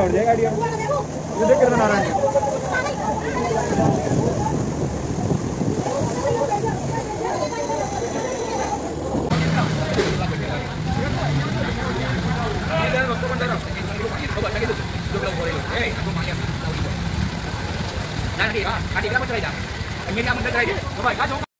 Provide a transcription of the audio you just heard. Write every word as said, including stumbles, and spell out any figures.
Camera उड़ जाएगा idea ये देख कितना Narayan Nanti, ah, adik kamu cerai dah. Ini kamu cerai dia. Coba, kacau.